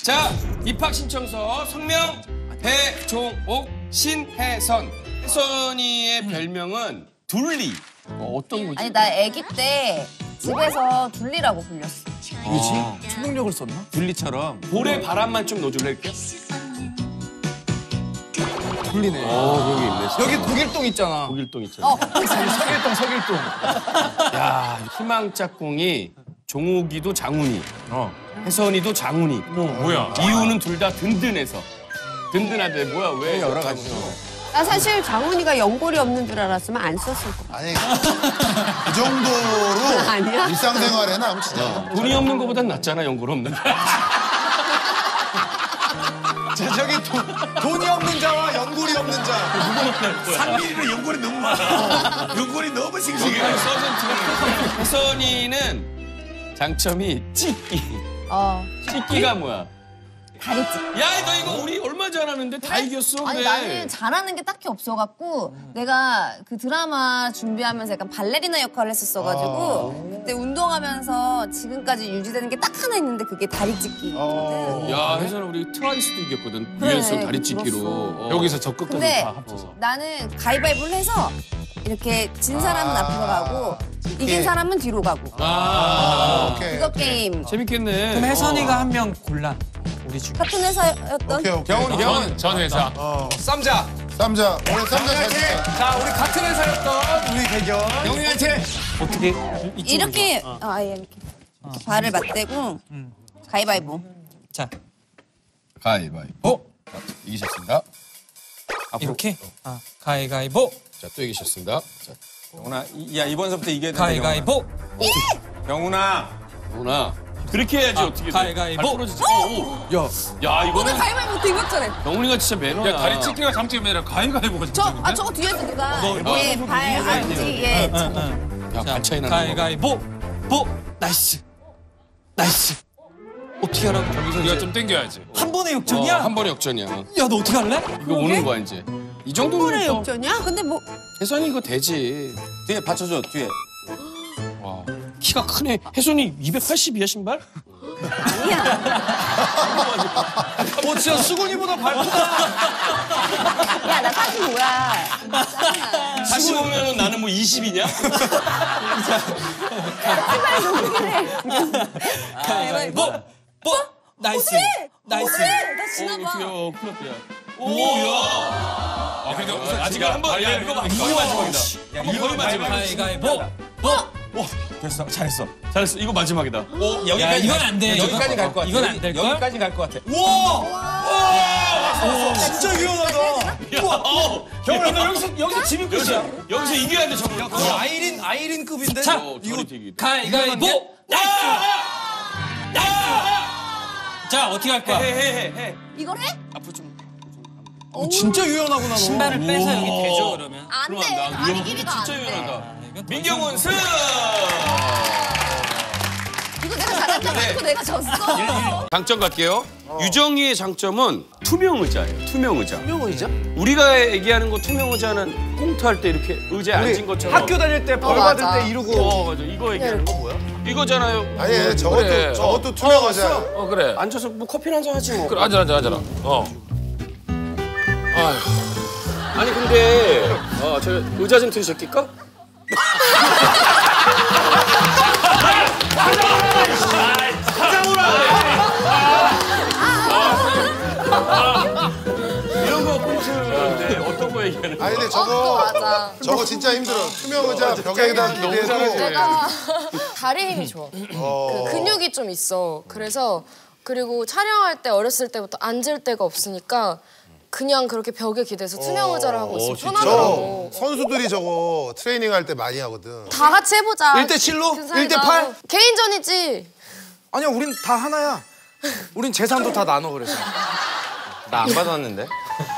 자, 입학 신청서 성명 배종옥 신혜선. 혜선이의 별명은 둘리. 어떤 거지? 아니 나 아기 때 집에서 둘리라고 불렸어. 뭐지? 초능력을 썼나? 둘리처럼. 볼에 바람만 좀 넣어줄래 이렇게? 둘리네. 여기 있네. 여기 독일동 있잖아. 독일동 있잖아. 서길동. 야, 희망 짝꿍이 종옥이도 장훈이, 혜선이도 장훈이. 뭐야? 이유는 둘 다 든든해서. 든든하대. 뭐야 왜? 여러 가지. 나 사실 장훈이가 연골이 없는 줄 알았으면 안 썼을 거야. 아니 그 정도로 아니야? 일상생활에는 아무 진짜. 돈이 없는 거보단 낫잖아, 연골 없는 거. 저기 돈이 없는 자와 연골이 없는 자. 상민이는 연골이 너무 많아. 연골이 너무 싱싱해. 혜선이는 장점이 찍기. 찍기가 뭐야? 다리 찢기. 야, 너 이거 우리 얼마 잘하는데 다 이겼어. 아니 그래. 나는 잘하는 게 딱히 없어갖고 내가 그 드라마 준비하면서 약간 발레리나 역할을 했었어가지고 그때 운동하면서 지금까지 유지되는 게 딱 하나 있는데 그게 다리 찢기거든. 야, 혜선아 우리 트와이스도 이겼거든. 그래, 유연성 다리 찢기로. 들었어. 여기서 적극까지 근데 다 합쳐서. 나는 가위바위보를 해서 이렇게 진 사람은 앞으로 가고 이긴 사람은 뒤로 가고 오케이. 그거 게임. 재밌겠네. 그럼 혜선이가 한 명 골라. 우리 중에. 같은 회사였던 오케이 오케이. 전 회사. 쌈자. 쌈자. 오늘 쌈자 잘 찍자. 자, 우리 같은 회사였던 우리 대결. 영희한테 어떻게? 이렇게 이렇게 발을 맞대고 가위바위보. 자, 가위바위보. 이기셨습니다. 이렇게. 가위가위보. 자, 또 이기셨습니다. 자, 영훈아, 야 이번서부터 이겨야 돼. 가위가위보. 영훈아. 누나. 그렇게 해야지 어떻게 돼. 가위가위보. 발 부러지지. 야, 오늘 이거는 가위바위보 되겠잖아요. 영훈이가 진짜 매너야. 야, 다리 찢기가 장점이 아니라 가위가위보가 장점인데? 저거 뒤에서 누가 발 앞뒤에 야, 발 차이 나는 거. 가위가위보. 나이스. 어떻게 하라고? 여기서 네가 좀 땡겨야지. 한 번에 역전이야? 한 번에 역전이야. 야, 너 어떻게 할래? 이거 오는 거야 이제. 이 정도면 연골의 또 역전이야? 근데 뭐 혜선이 이거 되지. 뒤에 받쳐줘, 뒤에. 와, 키가 크네. 혜선이 280이야 신발? 진짜 수근이보다 발크다. 야, 나 45야. 45면은 나는 뭐 20이냐? 가위바위보. 나이스. 나 지나봐. 귀여워. 큰일 났다. 오, 야. 그래도 아직 한 번. 야, 이거 거의 마지막이다. 이거 마지막. 가위가위보. 됐어, 잘했어. 잘했어. 이거 마지막이다. 야, 이건 안 돼. 여기까지 갈 것 같아. 이건 안 될 걸? 여기까지 갈 것 같아. 진짜 유연하다. 형아, 너 여기서 지면 끝이야. 여기서 이겨야 돼, 저거. 아이린급인데. 자, 이거 가위가위보. 자, 어떻게 할 거야? 해. 이걸 해? 앞으로 좀. 진짜 유연하구나, 너. 신발을 빼서 여기 대죠, 그러면. 안 돼. 그럼 나 아니, 이거 길이가 안 진짜 돼. 유연하다. 민경훈 승! 이거 내가 잘했다고 네. 이거 내가 졌어. 장점 갈게요. 유정이의 장점은 투명 의자예요. 투명 의자. 투명 의자? 우리가 얘기하는 거 투명 의자는 꽁트할 때 이렇게 의자에 앉은 것처럼. 학교 다닐 때 벌 맞아. 받을 때 이러고. 맞아. 이거 얘기하는 거 뭐야? 이거잖아요. 아니 그래. 저것도 투명하잖아. 그래. 앉아서 뭐 커피 한잔 하지 뭐. 그래, 앉아라. 아니 근데 저 의자 좀 들으셨길까? 이런 거 꽁트인데 어떤 거 얘기하는 거야? 아니 근데 저거 맞아. 저거 진짜 힘들어. 투명 의자 벽에다 기대고. 내가 다리 힘이 좋아. 그 근육이 좀 있어. 그래서 그리고 촬영할 때 어렸을 때부터 앉을 데가 없으니까 그냥 그렇게 벽에 기대서 투명 의자를 하고 있으면 저 편하더라고. 선수들이 저거 트레이닝 할 때 많이 하거든. 다 같이 해보자. 1대7로? 그 사이다. 1대8? 개인전이지. 아니야, 우린 다 하나야. 우린 재산도 다 나눠, 그래서. 나 안 받았는데.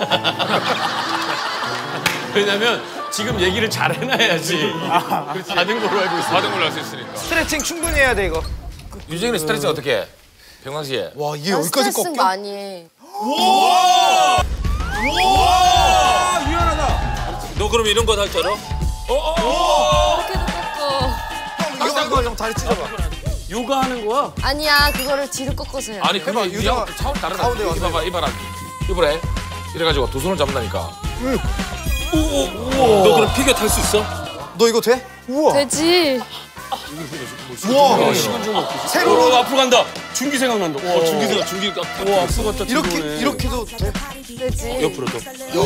왜냐면 지금 얘기를 잘 해놔야지. 받은 걸로 알고 있어. 받은 걸로 할 수 있으니까. 스트레칭 충분히 해야 돼, 이거. 유정이는 스트레칭 어떻게 해? 병광시에. 와 이게 난 여기까지 스트레스 꺾여? 많이 해. 너 그럼 이런 거 할 줄 알아? 이렇게도 꺾어. 이거 형 다리 찢어봐. 요가 하는 거야? 아니야, 그거를 뒤로 꺾어서 해야 돼. 아니 근데 유정 차원 다르다. 가운데 와서 이봐봐 이봐라. 이번에 이래가지고 두 손을 잡는다니까. 너 그럼 피겨 탈 수 있어? 너 이거 돼? 되지. 우와. 새로 앞으로 간다. 준기 생각난다. 와, 준기 생각. 준기 와, 앞으로 갔다. 이렇게도 돼? 되지. 옆으로 또.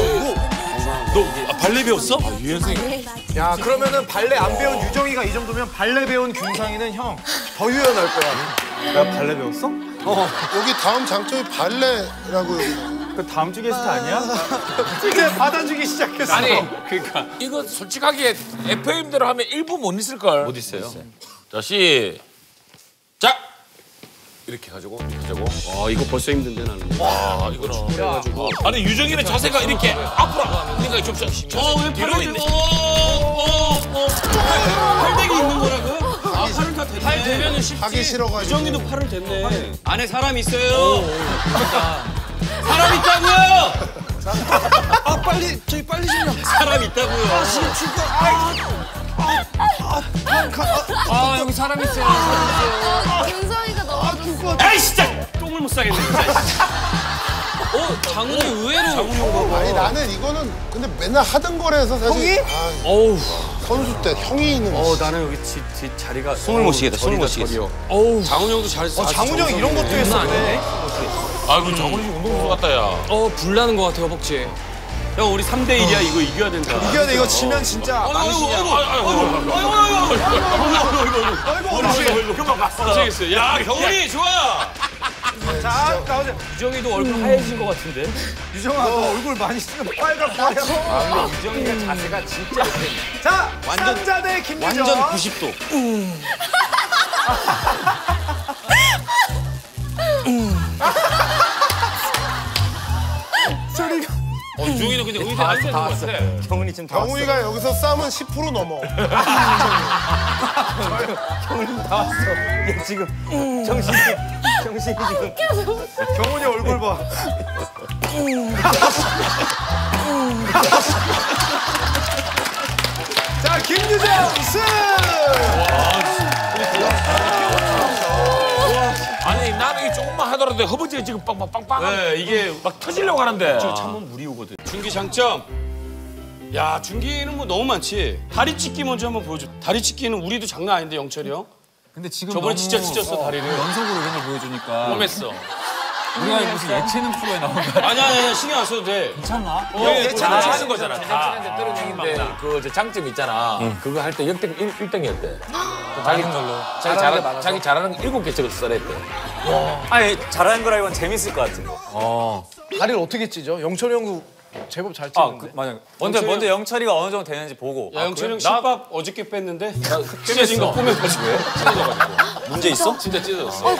너 발레 배웠어? 유연생. 야, 그러면은 발레 안 배운 유정이가 이 정도면 발레 배운 균상이는 형 더 유연할 거야. 야, 발레 배웠어? 여기 다음 장점이 발레라고. 그 다음 주 게스트 아니야? 이제 받아주기 시작했어. 아니 그러니까 이거 솔직하게 FM대로 하면 1분 못 있을 걸. 못 있어요. 자 시작. 이렇게 해가지고 이렇게 하자고. 와, 이거 벌써 힘든데 나는. 와 이거 충분해가지고. 아니 유정이는 자세가 이렇게 앞으로. 그러니까 좀 왜 뒤로 팔을 있네. 팔대기 있는 거라고? 아, 팔은 다 됐네. 팔 되면은 쉽지. 하기 싫어가지고. 유정이도 팔을 됐네. 안에 사람 있어요. 사람 있다고요. 아, 빨리 저희 빨리 좀. 사람 있다고요. 지금 죽어. 아, 여기 사람 있어요. 근성이가 너무 아이 진짜 똥을 못 싸겠네 진짜. 장훈이 의외로 장훈이 형 아니 나는 이거는 근데 맨날 하던 거라서 사실. 형이? 어우. 선수 때 형이 있는 거. 나는 여기 뒷 자리가 숨을 못 쉬겠다. 숨을 못 쉬겠어. 어우. 장훈이 형도 잘. 장훈이 형 이런 것도 했었네. 아이고 정훈이 운동선수 같다 야. 불나는 것 같아 허벅지. 형 우리 3대 1이야 이거 이겨야 된다. 이겨야 돼. 이거 지면 진짜 망신이야. 아이고 금방 갔어. 고생했어. 야 경훈이 좋아. 자, 나오자. 유정이도 얼굴 하얘진 것 같은데. 유정아, 너 얼굴 많이 쓰면 빨갛고. 유정이가 자세가 진짜. 자, 완전 대 김유정. 완전 90도. 소리가. 유정이는 근데 의대 안 되는 것 같아. 경훈이 지금 다 왔어. 경훈이가 여기서 싸면 10% 넘어. 경훈이 다 왔어. 얘 지금 정신이 지금. 경훈이 얼굴 봐. 자, 김유정 승! 아니 나는 이 조금만 하더라도 허벅지가 지금 빵빵빵빵. 네 이게 막 터지려고 하는데. 참으면 무리 오거든. 준기 장점. 야 준기는 뭐 너무 많지. 다리 찢기 먼저 한번 보여줘. 다리 찢기는 우리도 장난 아닌데 영철이 형. 근데 지금 저번에 너무 진짜 찢었어 다리를. 연속으로 이런 걸 보여주니까 험했어. 우리가 무슨 예체능 프로에 나온 거야. 아니야 신경 안 써도 돼. 괜찮나? 이게 다 하는 거잖아. 다. 뜨는 얘기인데 그 장점 있잖아. 그거 할 때 1등이었대. 자기 잘하는 거 7개 적어서 써냈대. 아니 잘하는 거라기보단 재밌을 것 같아. 다리를 어떻게 찢어? 영철이 형도 제법 잘 아, 찢는데. 맞아. 먼저 영철이가 어느 정도 되는지 보고. 야 영철이 형 그래? 실밥 어저께 뺐는데 찢어진 거 보면가지고. 문제 있어? 진짜 찢어졌어.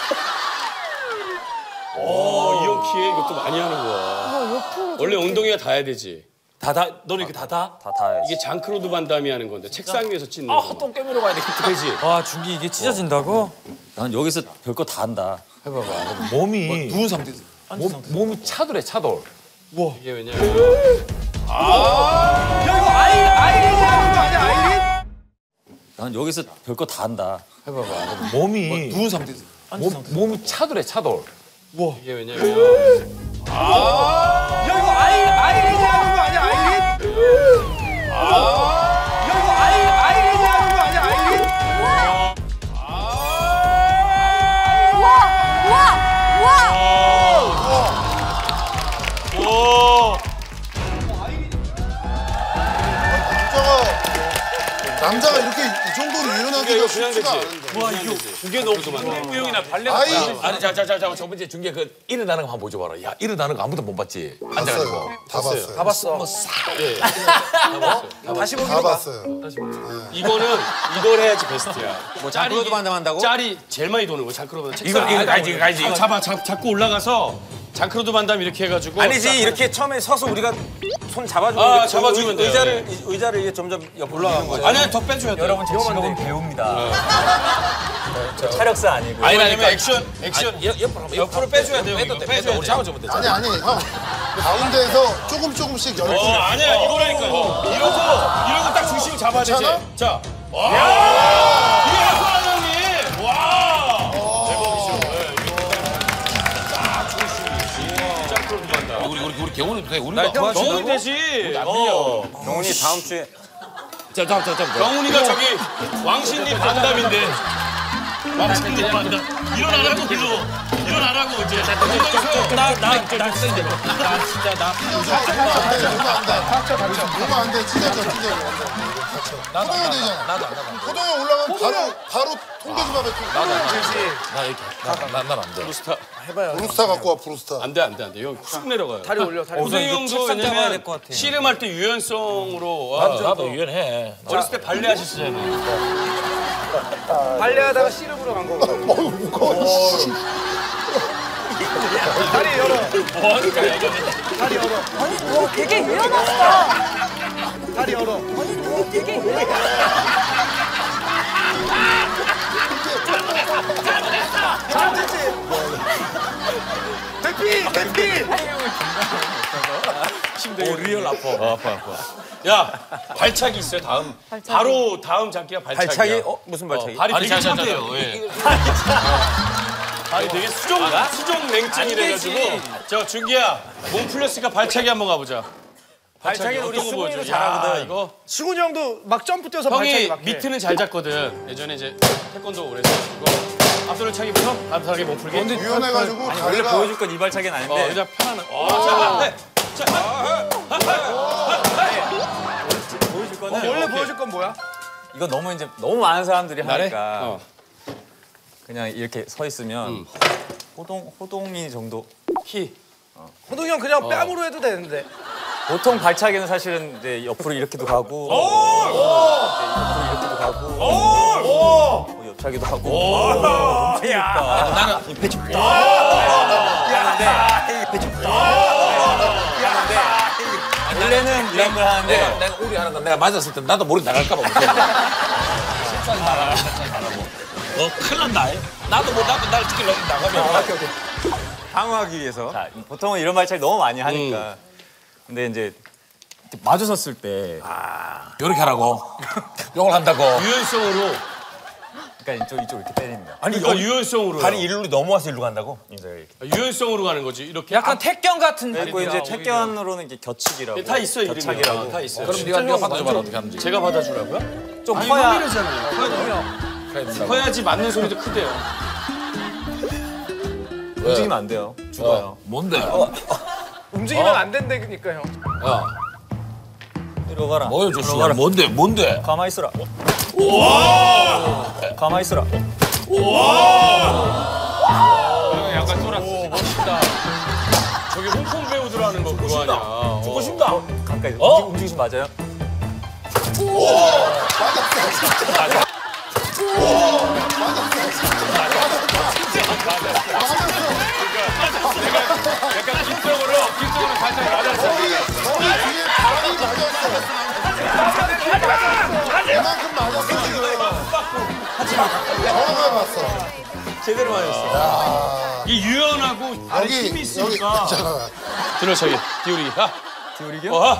이형 키에 이것도 많이 하는 거야. 원래 엉덩이가 닿아야 되지. 너는 이렇게 다 다 해야지. 이게 장크로드 반담이 하는 건데 책상 위에서 찢는 거. 똥 깨물어 가야 되겠다. 되지. 와 준기 이게 찢어진다고? 난 여기서 별거 다 한다. 해봐봐. 몸이 누운 상태에서 몸이 차돌해 차돌. 이게 왜냐면 야, 이거 아이린이 하는 거 아니야, 아이린? 난 여기서 별거 다 한다. 해봐봐. 몸이 누운 상태에서 몸이 차돌해 차돌. 이게 왜냐면 야, 이거 아이린이 하는 거 아니야, 아이린? 야, 이거 아이린이 하는 거 아니야, 아이린? 남자가 이렇게 이 정도로 유연하기가 쉽지가 않은데. 와 이거 두개 넣고 형이나 발레. 아니 자 저번에 준게 그 일어나는 거 한번 보여줘봐라. 야 일어나는 거 아무도 못 봤지. 앉아가지고. 봤어요. 다 봤어요. 다 봤어. 다시 다 보기로 봐. 봤어요. 이거는 이걸 해야지 베스트야. 뭐 장크로드 반담한다고? 짤이 제일 많이 도는 거 장크로드. 이거 가야지. 잡고 올라가서 장크로드 반담 이렇게 해가지고. 아니지 이렇게 처음에 서서 우리가 손 잡아주고 아, 이렇게 잡아주면 돼요. 의자를 이게 점점 옆으로 올라가는 거죠. 아니야 더 빼줘야 돼. 여러분 제 직업은 배우입니다. 저 촬영사 아니고. 아니 아니면 액션. 옆으로 빼줘야 돼요. 빼도 돼. 빼줘야 우리 돼. 잡아주면 되잖아. 아니 형 가운데에서 조금씩 열어. 아니야 이거라니까. 이러고 딱 중심을 잡아야 되지. 괜찮아? 자. 와. 이게 형님. 와. 우리 경훈이도 돼. 우리가 경훈이 되지. 경훈이 다음 주에 자. 경훈이가 저기 왕신리 반담인데. 왕신리 반담. 일어나라고 일로. 일어나라고 이제. 나 진짜 나. 그러면 안 돼. 찢어져. 호동이 되잖아. 나도. 호동이 올라가면 바로 통계지마 뱉고. 난안 돼. 브루스타 갖고 와, 브루스타. 안 돼. 형 쑥 내려가요. 다리 올려. 다리 올려. 호동이 형도 왜냐면 씨름할 때 유연성으로 나도 유연해. 어렸을 때 발레 하셨잖아요. 발레하다가 씨름으로 간 거고. 무거워. 다리 열어. 뭐하니까 이거. 다리 열어. 아니 너 되게 유연하시다. 다리 열어. 아니 너 되게 유연하시다. 잘됐지. 대피. 오 리얼 아파. 야 발차기 있어요 다음. 바로 다음 장기가 발차기야. 발차기? 무슨 발차기? 발이 아니 되게 잠깐만요. 착해요. 예. 발이 되게 수종 냉증이 가지고 저 준기야 몸 풀렸으니까 발차기 한번 가보자. 발차기는 우리 어떤 거 수근이도 보여줘? 잘하거든. 야, 이거 시군이 형도 막 점프 뛰어서 발차기 형이 막 해. 미트는 잘 잡거든. 예전에 이제 태권도 오래 했어가지고 앞돌을 차기부터 앞돌하게 몸 풀기. 유연해가지고 원래 다리가. 보여줄 건 이 발차기는 아닌데 그냥 편안한. 보여줄 거는 원래 보여줄 건 뭐야? 이건 너무 이제 너무 많은 사람들이 나래? 하니까 그냥 이렇게 서 있으면 호동이 정도 키. 호동이 형 그냥 뺨으로 해도 되는데. 보통 발차기는 사실은 이제 옆으로 이렇게도 가고 옆으로 이렇게도 가고 옆차기도 하고 나는 원래는 이런 걸 하는데 내가 우리 하는 거 내가 맞았을 때 나도 모르게 나갈까봐 실수하지 마라. 큰일 난다. 나도 날 지키려 나가면. 방어하기 위해서 보통은 이런 발차기 너무 많이 하니까 근데 이제 마주섰을 때 요렇게 하라고. 욕을 한다고. 유연성으로. 그러니까 이쪽 이렇게 때립니다. 아니 그러니까 유연성으로. 발이 일로 넘어와서 일로 간다고? 유연성으로 가는 거지. 이렇게. 약간 태견 같은. 그리고 이제 태견으로는 이게 겨치기라고 다 있어 이름이. 겨차기라고 다 있어요. 그럼 네가 받아줘봐라 어떻게 하는지. 제가 받아주라고요? 좀 아니 커야 형이잖아요. 커야지 맞는 소리도 크대요. 움직이면 안 돼요. 죽어요. 뭔데? 움직이면 안 된다니까 형. 야, 이리 가라. 뭐야 조슈아? 뭔데? 가만히 있어라. 가만히 있어라. 약간 쫄았어. 멋있다. 저기 홍콩 배우들 하는 거 그거 아니야. 죽고 싶다. 가까이 움직이시면 맞아요? 약간 뒷쪽으로 살짝 맞았어. 형이 뒤에 발이 맞았어. 이만큼 맞았어, 지금. 정확하게 봤어. 제대로 맞았어. 이 유연하고 아래 힘이 여기 있으니까. 있잖아. 들어차기 띄우리기. 하. 기울이겨? 하.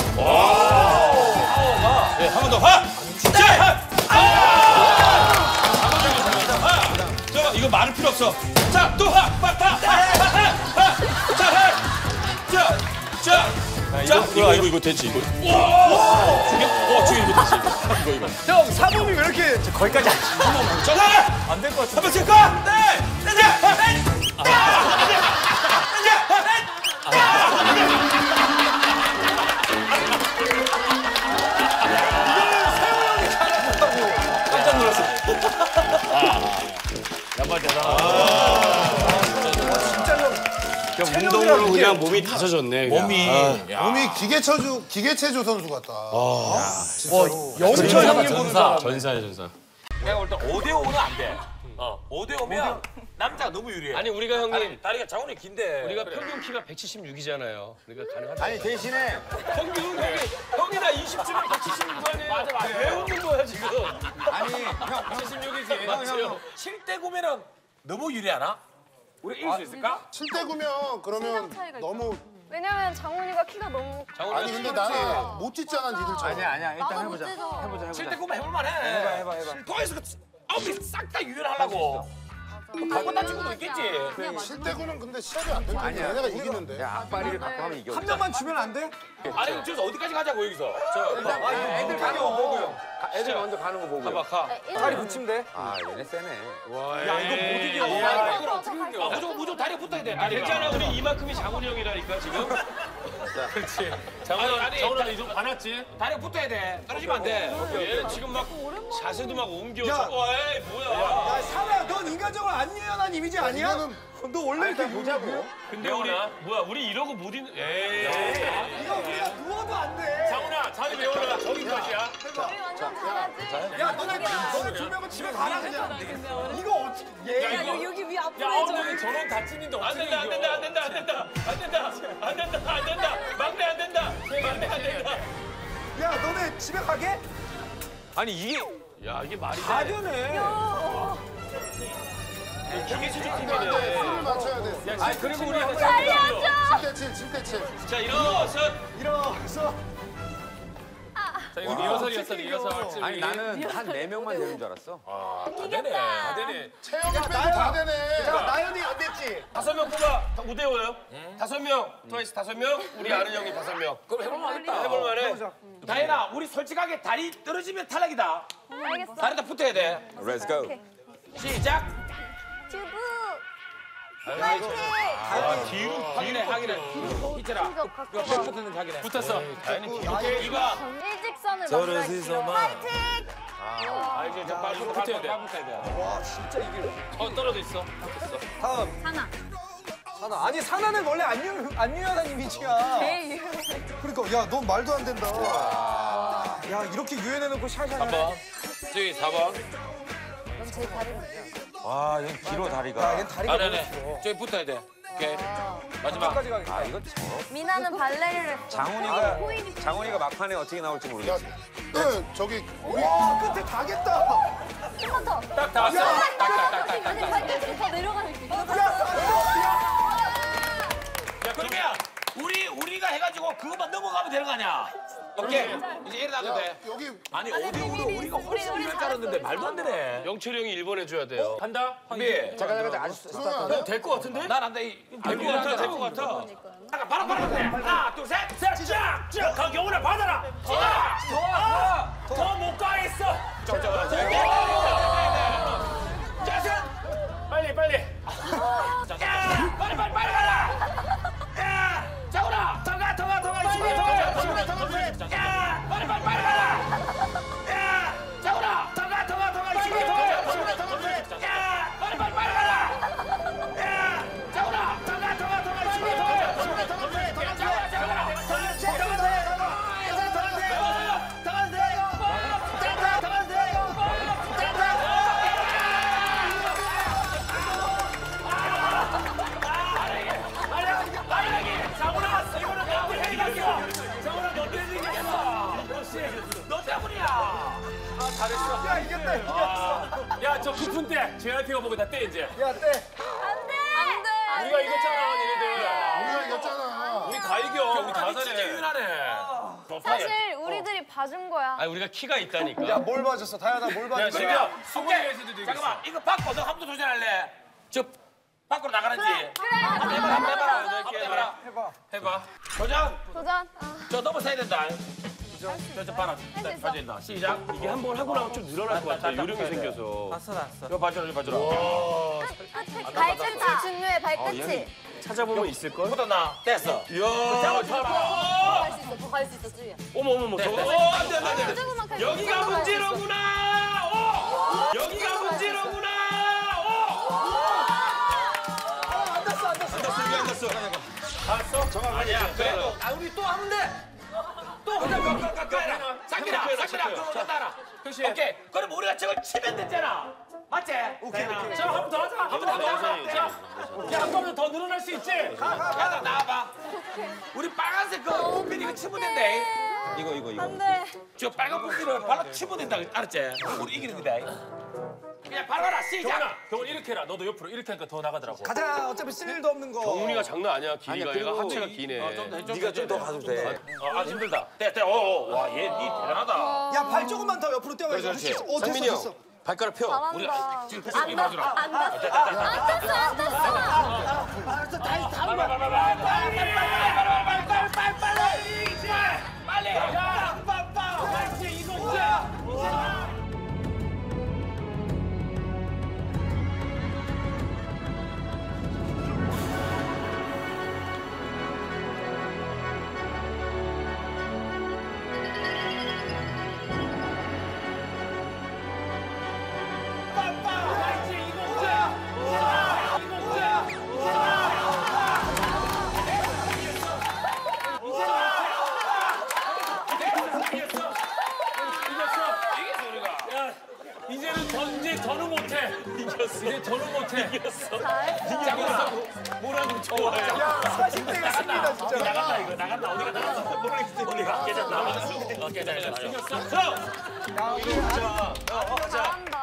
네, 한 번 더. 하. 자. 자, 이거 말을 필요 없어. 자, 또 하. 하. 자, 하. 자, 이거 됐지 이거. 저기 이거 됐지 이거. 형 사범이 왜 이렇게 거기까지 자, 안 될 것 같아. 한번 칠까? 네. 깜짝 놀랐어. 야발 대단하다. 운동으로 그냥 몸이 다져졌네. 그냥. 몸이 기계체조 선수 같다. 영철 형님 보는 사람. 전사야 전사. 내가 볼 때 5대5는 안 돼. 5대5면 남자가 너무 유리해. 아니 우리가 형님 다리가 장훈이 긴데. 우리가 평균 키가 176이잖아요. 그러니까 가능하다. 아니 대신에 평균 형이 나 20주면 176 아니에요? 맞아. 왜 웃는 거야 지금? 아니 형 176이지. 맞죠? 7대 9면은 너무 유리하나? 우리 이길 수 있을까? 7대 9면 그러면 너무. 왜냐면 장훈이가 키가 너무 아니 근데 나는 못 짓잖아 니들처럼. 아니야 일단 해보자. 7대 9면 해볼만해. 해봐. 거기서 아우리 싹 다 유연하려고. 갖고 친구도 있겠지. 실대구는 근데 시합이 안 될 텐데 얘네가 이기는데. 악바리를 갖고 하면 이겨. 한 명만 주면 안 돼? 아니 저기서 어디까지 가자고 여기서. 애들 가는 거 보고요. 애들 먼저 가는 거 보고요. 가. 다리 붙이면 돼. 아 얘네 세네. 야 이거 못 이겨. 이걸 어떻게 이겨? 무조건 다리에 붙어야 돼. 괜찮아, 우리 이만큼이 장훈이 형이라니까 지금. 그렇지. 장훈아 이좀 화났지? 다리에 붙어야 돼. 떨어지면 안 돼. 얘는 지금 막 자세도 막 옮겨. 야. 에이 뭐야? 사나야, 넌 인간적으로 안 유연한 이미지 아니야? 너 원래 이렇게 보자고. 근데 우리 뭐야? 우리 이러고 못 있는. 에이. 이거 우리가 누워도 안 돼. 장훈아 자리 배워라. 저기까지야. 우리 완전 잘하지? 야, 너네 두 명은 집에 가라 그냥. 이거 어떻게? 얘 여기 위 앞으로 야 해줘. 엉덩이 저런 다치는데 안 어떻게 된다, 안 된다, 안 된다, 안 된다, 안 된다, 안 된다, 안 된다. 막내 안 된다. 막내 안 된다. 야, 너네 집에 가게? 아니 이게 야 이게 말이 돼? 가려네. 기계 수준팀이네. 술을 맞춰야 돼. 아니 그리고 우리 살려줘! 7대 7. 자 일어서. 일어서. 자 이거 리허설이었어 리허설. 아니 나는 한 4명만 되는 줄 알았어. 다 되네. 다 되네. 체형이 빼고 다 되네. 자, 나연이 안 됐지? 5명 뽑아. 5대5요. 5명. 트와이스 5명. 우리 아는 형이 5명. 그럼 해볼만하겠다. 해볼만해. 다혜나 우리 솔직하게 다리 떨어지면 탈락이다. 알겠어. 다리 다 붙어야 돼. Let's go. 시작. 주부! 아 뒤로 확인해 확인해. 이철아. 이거 백 붙는 확인해. 붙었어. 이봐. 일직선을 만들어주세요. 파이팅! 아 이제 저 빨리 붙어야 돼. 붙어야 돼. 와, 진짜 이게. 떨어져 있어. 다음. 하나. 사나. 아니, 사나는 원래 안 유연한 이미지야. 제일 그러니까, 야, 넌 말도 안 된다. 야, 이렇게 유연해놓고 샤샤샤. 3번. 저기 4번. 넌 제일 다리가 와, 얘 길어 다리가. 야, 얜 다리가 너무 아네네. 저기 붙어야 돼. 오케이. 마지막. 끝까지 가겠다. 아, 이거 미나는 발레리를 했어. 장훈이가 막판에 어떻게 나올지 야, 모르겠어. 네, 저기 와, 끝에 가겠다. 한번 더. 딱 다 왔어. 딱딱딱딱. 아니, 발끝이 더 내려가는 게. 야 그러면 우리가 해가지고 그것만 넘어가면 되는 거 아니야? 오케이. 이제 일어나도 돼. 여기 아니 어디 우리가 훨씬 우리 유명할 줄 알았는데 말도 안 되네. 영철이 형이 1번 해줘야 돼요. 간다. 한비. 잠깐, 아주 스타트. 될것 같은데? 난 안 돼. 될것 같아, 될것 같아. 잠깐 바로 돼. 하나 둘 셋. 쫙. 그 경훈아 받아라. 더 못 가겠어. 자sen. 빨리. 야 빨리 가라. 야 장훈아 더 가. 야 빨리 가라. 야 장훈아 더 가. 야 빨리 가라. 야 장훈아 더 너 때문이야. 잘했어. 야, 이겼다. 야, 저 부푼 때 JYP가 보고 나 때 이제. 야, 떼. 안 돼! 우리가 이겼잖아, 니네들. 우리가 이겼잖아. 우리 다 이겨. 우리 다 잘해. 진짜 유연하네. 사실 우리들이 봐준 거야. 아니 우리가 키가 있다니까. 야, 뭘 봐줬어? 다현아, 뭘 봐줬어? 지금 오케이. 잠깐만, 이거 바꿔. 너 한 번 도전할래? 저 밖으로 나가는지. 해봐. 도전. 저 넘어서야 된다. 저 봐라. 있어. 된다. 시작. 이게 한 번 하고 나면 좀 늘어날 것 같아. 요령이 생겨서. 났어. 이거 봐줘라. 발끝이 중요해, 발끝이. 찾아보면 있을걸? 붙었나? 됐어. 이야. 더 갈 수 있어, 쭈야. 어머. 네, 저거. 네. 안 돼, 안 돼. 조금만 갈수 여기가 있어. 문제로구나. 여기가 문제로구나. 안 됐어. 여기 안 됐어. 봤어? 정확 아니야. 그래도. 우리 또 하면 돼. 또 그냥 가까이 상기라. 그거 따라. 오케이. 그럼 우리가 저걸 치면 됐잖아. 맞지? 오케이. 자, 한 번 더 하자. 한 번 더 하자. 자, 야, 한 번 더 늘어날 수 있지? 야, 나와봐. 우리 빨간색 그 꽃필 이거 치면 된대. 이거. 안 돼. 저 빨간 꽃필을 발로 치면 된다. 알았지? 우리 이기는 거다. 그냥 바로 가라. 시작. 경훈 이렇게 해라. 너도 옆으로 이렇게 하니까 더 나가더라고. 가자. 어차피 쓸 일도 없는 거. 경훈이가 장난 아니야. 길이가 얘가 하체가 기네. 네가 좀 더 가도 돼. 아, 힘들다. 와, 얘 니 대단하다. 야, 발 조금만 더 옆으로 뛰어가지고. 그렇지. 됐어, 상민이 형. 됐어. 발가락 펴. 잘한다. 우리가 지금 안 땄어. 안 땄어. 빨리. 야, 빠빠. 그렇지, 이동자. 이제는 더는 못해. 이겼어. 이제 더는 못해. 이겼어. 잘했어. 뭐라고 좋아해. 야, 40대가 승리다, 진짜. 나간다, 이거. 나간다. 어디가 나갔어? 모르겠어. 계좌 나갔어. 계좌 나갔어. 이겼어. 잘한다.